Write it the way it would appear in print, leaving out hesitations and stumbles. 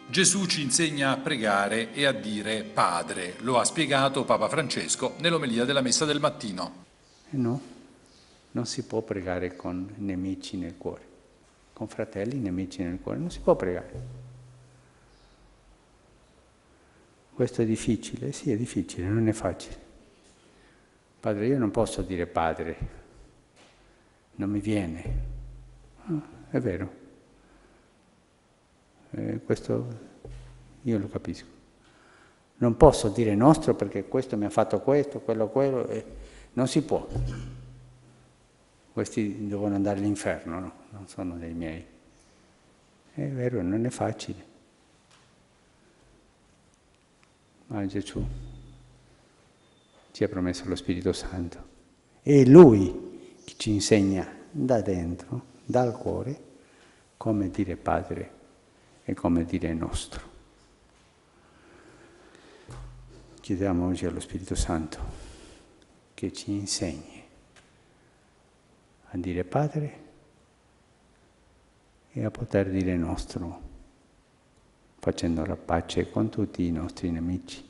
Gesù ci insegna a pregare e a dire Padre. Lo ha spiegato Papa Francesco nell'omelia della Messa del mattino. No, non si può pregare con nemici nel cuore. Con fratelli nemici nel cuore non si può pregare. Questo è difficile? Sì, è difficile, non è facile. Padre, io non posso dire padre, non mi viene. È vero. Questo io lo capisco. Non posso dire nostro perché questo mi ha fatto questo, quello, non si può. Questi devono andare all'inferno, no? Non sono dei miei. È vero, non è facile. Ma Gesù ci ha promesso lo Spirito Santo. È Lui che ci insegna da dentro, dal cuore, come dire Padre e come dire nostro. Chiediamo oggi allo Spirito Santo che ci insegni a dire Padre e a poter dire nostro, facendo la pace con tutti i nostri nemici.